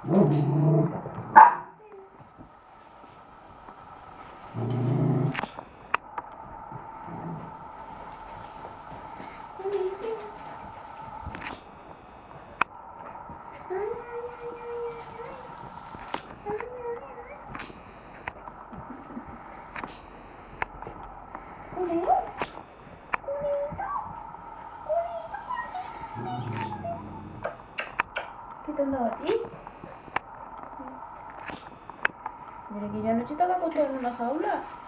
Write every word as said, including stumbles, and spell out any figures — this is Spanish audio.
¿Qué te han dado a ti? Mira que yo anoche estaba acostado en una jaula.